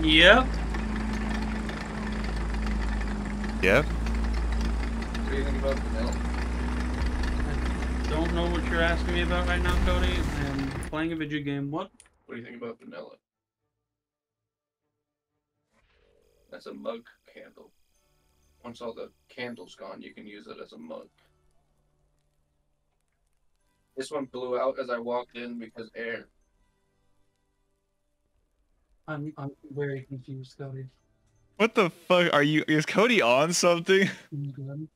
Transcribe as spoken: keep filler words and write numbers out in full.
Yep. Yep. What do you think about vanilla? I don't know what you're asking me about right now, Cody. I am playing a video game. What? What do you think about vanilla? That's a mug candle. Once all the candle's gone, you can use it as a mug. This one blew out as I walked in because air. I'm I'm very confused, Cody. What the fuck are you? Is Cody on something? I'm good.